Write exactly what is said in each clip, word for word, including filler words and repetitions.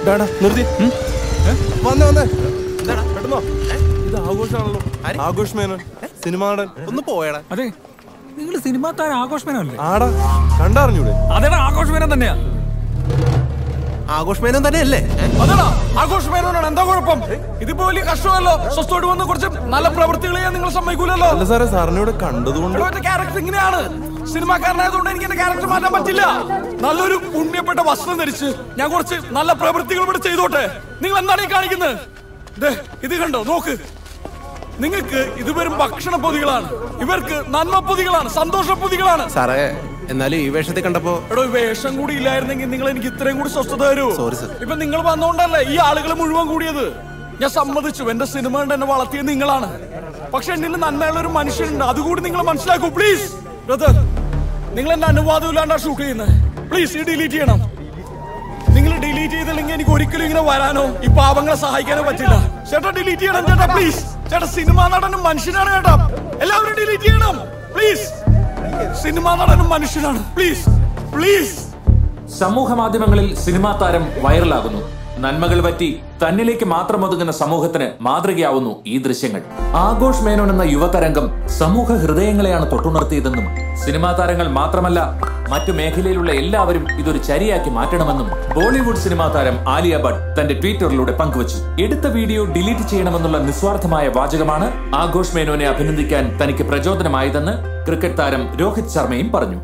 നിർത്തി വന്നേ വന്നേ പെട്ടെന്നോ. ഇത് ആഘോഷമാണല്ലോ. ആഘോഷ് മേനോൻ സിനിമ നടൻ. ഒന്ന് പോയടാ. അതെ, നിങ്ങൾ സിനിമാ താരം ആഘോഷ് മേനോനല്ലേ? ആടാ, കണ്ടറിഞ്ഞൂടെ? അതേടാ, ആഘോഷ് മേനോൻ തന്നെയാ. ആഘോഷ് മേനോൻ തന്നെയല്ലേ? അതെടാ, ആഘോഷ് മേനോനാണ്. എന്താ കുഴപ്പം? ഇതിപ്പോ വലിയ കഷ്ടമല്ലോ. സ്വസ്ഥോട്ട് വന്ന് കുറച്ച് നല്ല പ്രവൃത്തികൾ ചെയ്യാൻ നിങ്ങൾ സമ്മതിക്കൂലല്ലോ. അല്ല സാറേ, സാറിനോട് കണ്ടതുകൊണ്ട് ക്യാരക്ടർ ഇങ്ങനെയാണ്. സിനിമാക്കാരനായതുകൊണ്ട് എനിക്ക് എന്റെ ക്യാരക്ടർ മാറ്റാൻ പറ്റില്ല. നല്ലൊരു പുണ്യപ്പെട്ട വസ്ത്രം ധരിച്ച് ഞാൻ കുറച്ച് നല്ല പ്രവൃത്തികൾ ഇവിടെ ചെയ്തോട്ടെ. നിങ്ങൾ എന്താണ് ഈ കാണിക്കുന്നത്? ഇത് കണ്ടോ, നോക്ക്. നിങ്ങൾക്ക് ഇത് വെറും ഭക്ഷണ പൊതികളാണ്, ഇവർക്ക് നന്മ പൊതികളാണ്, സന്തോഷ പൊതികളാണ്. സാറേ, എന്നാലും ഈ വേഷത്തെ കണ്ടപ്പോ എടോ, വേഷം കൂടി ഇല്ലായിരുന്നെങ്കിൽ നിങ്ങൾ എനിക്ക് ഇത്രയും കൂടി സ്വസ്ഥത തരൂ. Sorry sir. ഇപ്പൊ നിങ്ങൾ വന്നോണ്ടല്ലേ ഈ ആളുകൾ മുഴുവൻ കൂടിയത്. ഞാൻ സമ്മതിച്ചു, എന്റെ സിനിമ കൊണ്ട് എന്നെ വളർത്തിയത് നിങ്ങളാണ്. പക്ഷെ എന്നിൽ നന്മയുള്ള ഒരു മനുഷ്യനുണ്ട്, അതുകൂടി നിങ്ങൾ മനസ്സിലാക്കൂ പ്ലീസ്. ബ്രദർ, നിങ്ങൾ എന്റെ അനുവാദം ഇല്ലാണ്ടാ ഷൂട്ട് ചെയ്യുന്നത്. പ്ലീസ് ഈ ഡിലീറ്റ് ചെയ്യണം. നിങ്ങൾ ഡിലീറ്റ് ചെയ്തില്ലെങ്കിൽ എനിക്ക് ഒരിക്കലും ഇങ്ങനെ വരാനോ ഈ പാവങ്ങളെ സഹായിക്കാനോ പറ്റില്ല. ചേട്ടാ, ഡിലീറ്റ് ചെയ്യണം ചേട്ടാ, പ്ലീസ്. ചേട്ടാ, സിനിമാ നടനും മനുഷ്യനാണ് ചേട്ടാ. എല്ലാവരും ഡിലീറ്റ് ചെയ്യണം പ്ലീസ്. സിനിമാ നടനും മനുഷ്യനാണ്. Please please. സമൂഹ മാധ്യമങ്ങളിൽ സിനിമാ താരം വൈറലാകുന്നു. നന്മകൾ പറ്റി തന്നിലേക്ക് മാത്രം ഒതുങ്ങുന്ന സമൂഹത്തിന് മാതൃകയാവുന്നു ഈ ദൃശ്യങ്ങൾ. ആഘോഷ് മേനോൻ എന്ന യുവതരംഗം സമൂഹ ഹൃദയങ്ങളെയാണ് തൊട്ടുണർത്തിയതെന്നും സിനിമാ താരങ്ങൾ മാത്രമല്ല മറ്റു മേഖലയിലുള്ള എല്ലാവരും ഇതൊരു ചരിയാക്കി മാറ്റണമെന്നും ബോളിവുഡ് സിനിമാ താരം ആലിയ ഭട്ട് തന്റെ ട്വിറ്ററിലൂടെ പങ്കുവച്ചു. എടുത്ത വീഡിയോ ഡിലീറ്റ് ചെയ്യണമെന്നുള്ള നിസ്വാർത്ഥമായ വാചകമാണ് ആഘോഷ് മേനോനെ അഭിനന്ദിക്കാൻ തനിക്ക് പ്രചോദനമായതെന്ന് ക്രിക്കറ്റ് താരം രോഹിത് ശർമ്മയും പറഞ്ഞു.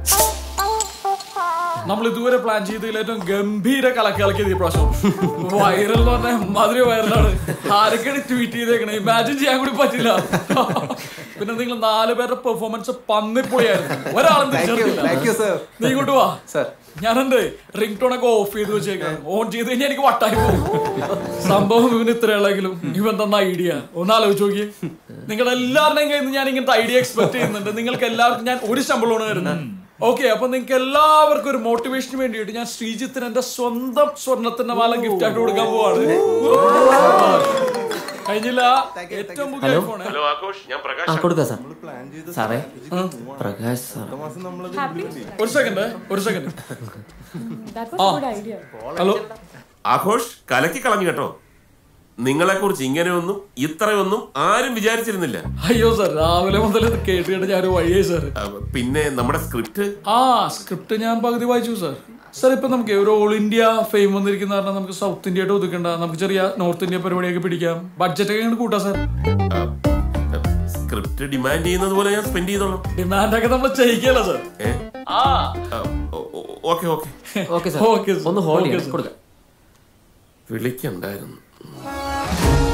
നമ്മൾ ഇതുവരെ പ്ലാൻ ചെയ്തതിൽ ഏറ്റവും ഗംഭീര കലക്കിളക്കിയത് ഈ പ്രാവശ്യം. വൈറൽ എന്ന് പറഞ്ഞാൽ മധുര വൈറലാണ്. ആരൊക്കെയാണ് ട്വീറ്റ് ചെയ്തേക്കണേ, ഇമാജിൻ ചെയ്യാൻ കൂടി പറ്റില്ല. പിന്നെ നിങ്ങൾ നാല് പേരുടെ പെർഫോമൻസ് പന്നിപ്പൊളിയായിരുന്നു. ഒരാളും നീ ഇങ്ങോട്ട് വാ. ഞാനെന്റെ റിംഗ് ടോൺ ഒക്കെ ഓഫ് ചെയ്ത് വെച്ചേക്കാം. ഓൺ ചെയ്ത് കഴിഞ്ഞാൽ എനിക്ക് വട്ടായി പോകും. സംഭവം ഇവന് ഇത്രയുള്ളെങ്കിലും ഇവൻ തന്ന ഐഡിയ ഒന്ന് ആലോചിച്ച് നോക്കിയേ. നിങ്ങളുടെ എല്ലാവരുടെയും കയ്യിൽ നിന്ന് ഞാൻ ഇങ്ങനത്തെ ഐഡിയ എക്സ്പെക്ട് ചെയ്യുന്നുണ്ട്. നിങ്ങൾക്ക് എല്ലാവർക്കും ഞാൻ ഒരു ശമ്പളമാണ് വരുന്നത്. ഓക്കെ, അപ്പൊ നിങ്ങൾക്ക് എല്ലാവർക്കും ഒരു മോട്ടിവേഷന് വേണ്ടിയിട്ട് ഞാൻ ശ്രീജിത്തിന് എന്റെ സ്വന്തം സ്വർണത്തിന്റെ മാല ഗിഫ്റ്റ് ആയിട്ട് കൊടുക്കാൻ പോവാണ്. കഴിഞ്ഞില്ല, ഏറ്റവും പുതിയ ഫോണ്. ഒരു സെക്കൻഡ് ഒരു സെക്കൻഡ് ഹലോ ആഘോഷ്, കലക്കി കളഞ്ഞു കേട്ടോ. നിങ്ങളെ കുറിച്ച് ഇങ്ങനെയൊന്നും ഇത്രയൊന്നും ആരും വിചാരിച്ചിരുന്നില്ല. അയ്യോ സാർ, രാവിലെ മുതൽ കേട്ട് കേട്ട് ഞാൻ വഴിയായി സാർ. പിന്നെ നമ്മുടെ സ്ക്രിപ്റ്റ് ആ സ്ക്രിപ്റ്റ് ഞാൻ പകുതി വായിച്ചു സാർ. സാർ, ഇപ്പൊ നമുക്ക് ഒരു ഓൾ ഇന്ത്യ ഫെയിം വന്നിരിക്കുന്ന കാരണം നമുക്ക് സൗത്ത് ഇന്ത്യ ആയിട്ട് ഒതുക്കണ്ട, നമുക്ക് ചെറിയ നോർത്ത് ഇന്ത്യ പരിപാടിയൊക്കെ പിടിക്കാം. ബഡ്ജറ്റ് ഒക്കെ കൂട്ടാ സാർ. സ്ക്രിപ്റ്റ് ഡിമാൻഡ് ചെയ്യുന്നത് പോലെ ഞാൻ സ്പെൻഡ് ചെയ്തോളാം. ഡിമാൻഡ് ഒക്കെ നമ്മൾ ചെയ്യിക്കല്ലോ സാർ. ഓക്കെ ഓക്കെ ഓക്കെ, ഒന്ന് ഹോൾഡ് ചെയ്യാം. വിളിക്കണ്ടായിരുന്നു.